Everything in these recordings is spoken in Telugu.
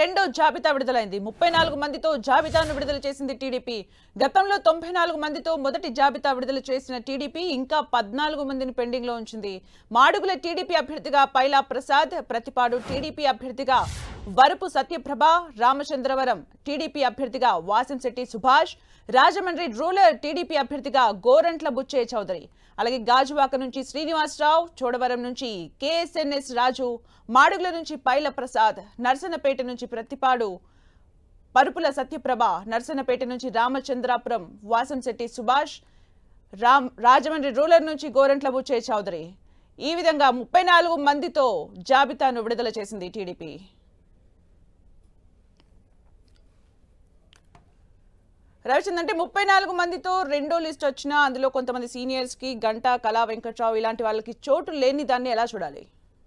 రెండో జాబితా విడుదలైంది. 34 మందితో జాబితాను విడుదల చేసింది టీడీపీ. గతంలో 94 మందితో మొదటి జాబితా విడుదల చేసిన టీడీపీ ఇంకా 14 మందిని పెండింగ్ లో ఉంచింది. మాడుగుల టీడీపీ అభ్యర్థిగా పైలా ప్రసాద్, ప్రతిపాడు టీడీపీ అభ్యర్థిగా వరపు సత్యప్రభ, రామచంద్రవరం టీడీపీ అభ్యర్థిగా వాసంశెట్టి సుభాష్, రాజమండ్రి రూరల్ టీడీపీ అభ్యర్థిగా గోరంట్ల బుచ్చయ్య చౌదరి, అలాగే గాజువాక నుంచి శ్రీనివాసరావు, చోడవరం నుంచి కేఎస్ఎన్ఎస్ రాజు, మాడుగుల నుంచి పైల ప్రసాద్, నర్సనపేట నుంచి ప్రతిపాడు పరుపుల సత్యప్రభ, నర్సనపేట నుంచి రామచంద్రాపురం వాసంశెట్టి సుభాష్, రాజమండ్రి రూరల్ నుంచి గోరంట్ల బుచ్చయ్య చౌదరి. ఈ విధంగా 34 మందితో జాబితాను విడుదల చేసింది టీడీపీ. రవిచంద్ర, అంటే 34 మందితో రెండో లిస్ట్ వచ్చినా అందులో కొంతమంది సీనియర్స్ కి గంటా, కళా వెంకట్రావు ఇలాంటి వాళ్ళకి చోటు లేని దాన్ని ఎలా చూడాలి?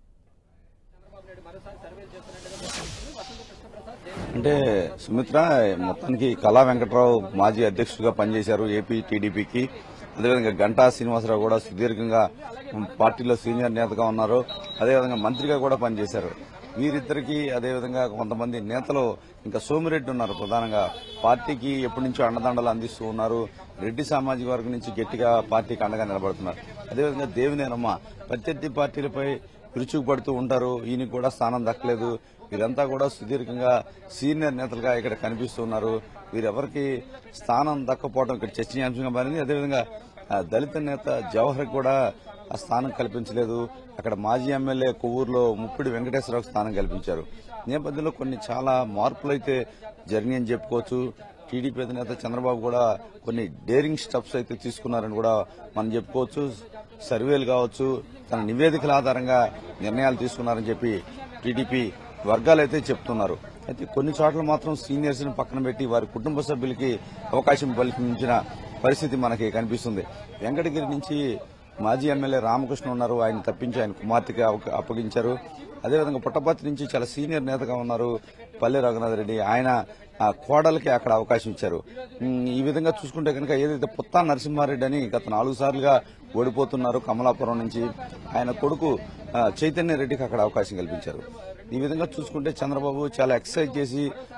అంటే సుమిత్ర, మొత్తానికి కళా వెంకట్రావు మాజీ అధ్యక్షుడిగా పనిచేశారు ఏపీ టీడీపీకి. అదేవిధంగా గంటా శ్రీనివాసరావు కూడా సుదీర్ఘంగా పార్టీలో సీనియర్ నేతగా ఉన్నారు. అదేవిధంగా మంత్రిగా కూడా పనిచేశారు. వీరిద్దరికి అదేవిధంగా కొంతమంది నేతలు ఇంకా సోమిరెడ్డి ఉన్నారు. ప్రధానంగా పార్టీకి ఎప్పటి నుంచో అండదండలు అందిస్తూ ఉన్నారు. రెడ్డి సామాజిక వర్గం నుంచి గట్టిగా పార్టీకి అండగా నిలబడుతున్నారు. అదేవిధంగా దేవినేనమ్మ ప్రత్యర్థి పార్టీలపై విరుచుకుపడుతూ ఉంటారు. ఈయనకు కూడా స్థానం దక్కలేదు. వీరంతా కూడా సుదీర్ఘంగా సీనియర్ నేతలుగా ఇక్కడ కనిపిస్తున్నారు. వీరెవరికి స్థానం దక్కపోవడం ఇక్కడ చర్చనీయాంశంగా మారింది. అదేవిధంగా దళిత నేత జవహర్ కూడా ఆ స్థానం కల్పించలేదు. అక్కడ మాజీ ఎమ్మెల్యే కొవ్వూరులో ముప్పిడి వెంకటేశ్వరరావు స్థానం కల్పించారు. నేపథ్యంలో కొన్ని చాలా మార్పులు అయితే జరిగాయని చెప్పుకోవచ్చు. టీడీపీ అధినేత చంద్రబాబు కూడా కొన్ని డేరింగ్ స్టెప్స్ అయితే తీసుకున్నారని కూడా మనం చెప్పుకోవచ్చు. సర్వేలు కావచ్చు, తన నివేదికల ఆధారంగా నిర్ణయాలు తీసుకున్నారని చెప్పి టీడీపీ వర్గాలు అయితే చెప్తున్నారు. అయితే కొన్ని చోట్ల మాత్రం సీనియర్స్ ని పక్కన పెట్టి వారి కుటుంబ సభ్యులకి అవకాశం కల్పించిన పరిస్థితి మనకి కనిపిస్తుంది. వెంకటగిరి నుంచి మాజీ ఎమ్మెల్యే రామకృష్ణ ఉన్నారు. ఆయన తప్పించి ఆయన కుమార్తెకి అప్పగించారు. అదేవిధంగా పుట్టపర్తి నుంచి చాలా సీనియర్ నేతగా ఉన్నారు పల్లె రఘునాథ్ రెడ్డి. ఆయన కోడలకి అక్కడ అవకాశం ఇచ్చారు. ఈ విధంగా చూసుకుంటే కనుక ఏదైతే పుత్తా నరసింహారెడ్డి అని గత 4 సార్లుగా ఓడిపోతున్నారు కమలాపురం నుంచి, ఆయన కొడుకు చైతన్య రెడ్డికి అక్కడ అవకాశం కల్పించారు. ఈ విధంగా చూసుకుంటే చంద్రబాబు చాలా ఎక్సర్సైజ్ చేసి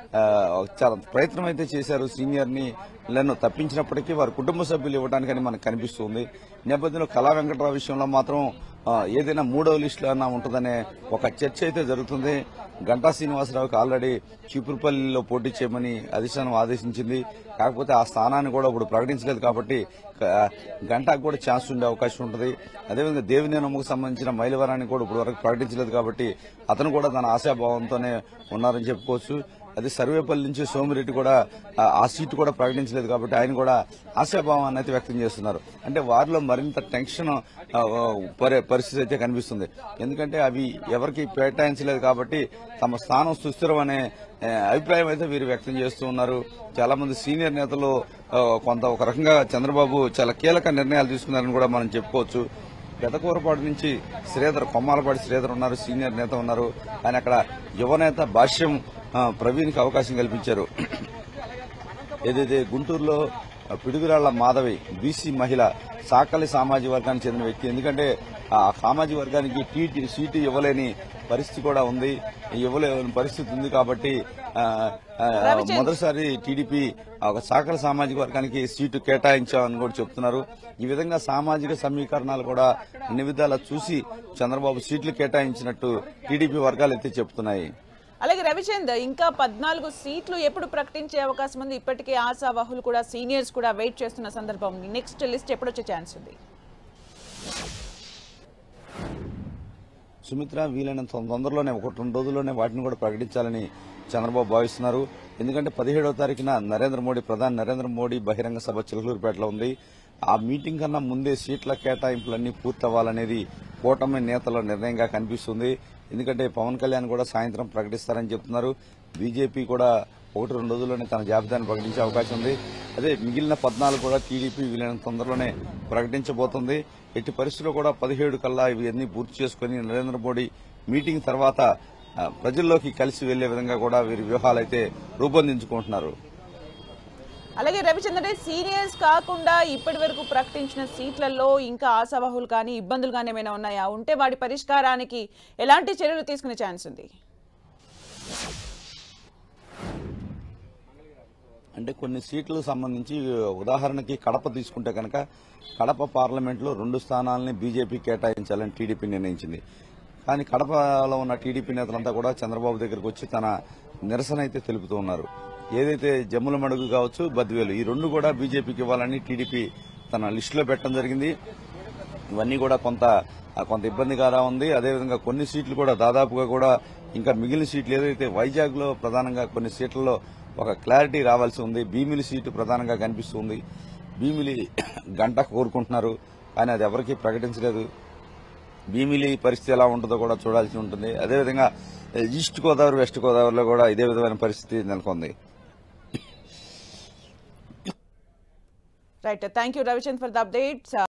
చాలా ప్రయత్నం అయితే చేశారు. సీనియర్ ని తప్పించినప్పటికీ వారి కుటుంబ సభ్యులు ఇవ్వడానికని మనకు కనిపిస్తుంది. నేపథ్యంలో కళా వెంకట్రావు విషయంలో మాత్రం ఏదైనా మూడవ లిస్టులో అన్నా ఉంటుందనే ఒక చర్చ అయితే జరుగుతుంది. గంటా శ్రీనివాసరావుకి ఆల్రెడీ చీపురుపల్లిలో పోటీ చేయమని అధిష్టానం ఆదేశించింది. కాకపోతే ఆ స్థానాన్ని కూడా ఇప్పుడు ప్రకటించలేదు కాబట్టి గంటాకు కూడా ఛాన్స్ ఉండే అవకాశం ఉంటుంది. అదేవిధంగా దేవినేనమ్మకు సంబంధించిన మైలవరాన్ని కూడా ఇప్పుడు వరకు ప్రకటించలేదు కాబట్టి అతను కూడా తన ఆశాభావంతోనే ఉన్నారని చెప్పుకోవచ్చు. అదే సర్వేపల్లి నుంచి సోమిరెడ్డి కూడా ఆ సీటు కూడా ప్రకటించలేదు కాబట్టి ఆయన కూడా ఆశాభావాన్ని అయితే వ్యక్తం చేస్తున్నారు. అంటే వారిలో మరింత టెన్షన్ పరిస్థితి అయితే కనిపిస్తుంది. ఎందుకంటే అవి ఎవరికి కేటాయించలేదు కాబట్టి తమ స్థానం సుస్థిరం అనే అభిప్రాయం అయితే వీరు వ్యక్తం చేస్తూ ఉన్నారు. చాలా మంది సీనియర్ నేతలు కొంత ఒక రకంగా చంద్రబాబు చాలా కీలక నిర్ణయాలు తీసుకున్నారని కూడా మనం చెప్పుకోవచ్చు. పెదకూరపాడు నుంచి కొమ్మాలపాటి శ్రీధర్ ఉన్నారు, సీనియర్ నేత ఉన్నారు. కానీ అక్కడ యువనేత భాష్యం ప్రవీణ్ కి అవకాశం కల్పించారు. ఏదైతే గుంటూరులో పిడుగురాళ్ల మాధవి బీసీ మహిళ సాకలి సామాజిక వర్గానికి చెందిన వ్యక్తి. ఎందుకంటే ఆ సామాజిక వర్గానికి సీటు ఇవ్వలేని పరిస్థితి కూడా ఉంది, ఇవ్వలేని పరిస్థితి ఉంది కాబట్టి మొదటిసారి టీడీపీ ఒక సాకలి సామాజిక వర్గానికి సీటు కేటాయించామని కూడా చెప్తున్నారు. ఈ విధంగా సామాజిక సమీకరణాలు కూడా అన్ని విధాలా చూసి చంద్రబాబు సీట్లు కేటాయించినట్టు టీడీపీ వర్గాలు అయితే చెప్తున్నాయి. అలాగే రవిచందర్, ఇంకా 14 సీట్లు ఎప్పుడు ప్రకటించే అవకాశం ఉంది? ఇప్పటికే ఆశావాహులు కూడా సీనియర్స్ కూడా వెయిట్ చేస్తున్న సందర్భం. నెక్స్ట్ లిస్ట్ ఎప్పుడు వచ్చే ఛాన్స్ ఉంది? సుమిత్ర, వీలైనంత తొందరలోనే 1-2 రోజుల్లోనే వాటిని కూడా ప్రకటించాలని చంద్రబాబు భావిస్తున్నారు. ఎందుకంటే 17వ తారీఖున ప్రధాని నరేంద్ర మోడీ బహిరంగ సభ చిలకలూరుపేటలో ఉంది. ఆ మీటింగ్ కన్నా ముందే సీట్ల కేటాయింపులన్నీ పూర్తవ్వాలనేది కూటమి నేతల నిర్ణయంగా కనిపిస్తుంది. ఎందుకంటే పవన్ కళ్యాణ్ కూడా సాయంత్రం ప్రకటిస్తారని చెప్తున్నారు. బీజేపీ కూడా 1-2 రోజుల్లోనే తన జాబితాను ప్రకటించే అవకాశం ఉంది. అదే మిగిలిన 14 కూడా టీడీపీ వీలైనంత తొందరలోనే ప్రకటించబోతోంది. ఎట్టి పరిస్థితుల్లో కూడా 17 కల్లా ఇవన్నీ పూర్తి చేసుకుని నరేంద్ర మోడీ మీటింగ్ తర్వాత ప్రజల్లోకి కలిసి వెళ్లే విధంగా కూడా వీరి వ్యూహాలు అయితే రూపొందించుకుంటున్నారు. అలాగే రవిచంద్ర, సీనియర్స్ కాకుండా ఇప్పటి వరకు ప్రకటించిన సీట్లలో ఇంకా ఆశావాహులు కానీ ఇబ్బందులు కానీ ఏమైనా ఉన్నాయా? ఉంటే వాటి పరిష్కారానికి ఎలాంటి చర్యలు తీసుకునే ఛాన్స్ ఉంది? అంటే కొన్ని సీట్లకు సంబంధించి ఉదాహరణకి కడప తీసుకుంటే కనుక కడప పార్లమెంట్లో 2 స్థానాలని బీజేపీ కేటాయించాలని టీడీపీ నిర్ణయించింది. కానీ కడపలో ఉన్న టీడీపీ నేతలంతా కూడా చంద్రబాబు దగ్గరకు వచ్చి తన నిరసన అయితే తెలుపుతూ ఉన్నారు. ఏదైతే జమ్ముల మడుగు కావచ్చు, బద్వేలు, ఈ 2 కూడా బీజేపీకి ఇవ్వాలని టీడీపీ తన లిస్టులో పెట్టడం జరిగింది. ఇవన్నీ కూడా కొంత ఇబ్బందికరంగా ఉంది. అదేవిధంగా కొన్ని సీట్లు కూడా దాదాపుగా కూడా ఇంకా మిగిలిన సీట్లు ఏదైతే వైజాగ్ లో ప్రధానంగా కొన్ని సీట్లలో ఒక క్లారిటీ రావాల్సి ఉంది. భీమిలి సీటు ప్రధానంగా కనిపిస్తుంది. భీమిలి గంట కోరుకుంటున్నారు, కానీ అది ఎవరికీ ప్రకటించలేదు. భీమిలి పరిస్థితి ఎలా ఉంటుందో కూడా చూడాల్సి ఉంటుంది. అదేవిధంగా ఈస్ట్ గోదావరి, వెస్ట్ గోదావరిలో కూడా ఇదే విధమైన పరిస్థితి నెలకొంది. Right, thank you Ravichand for the updates.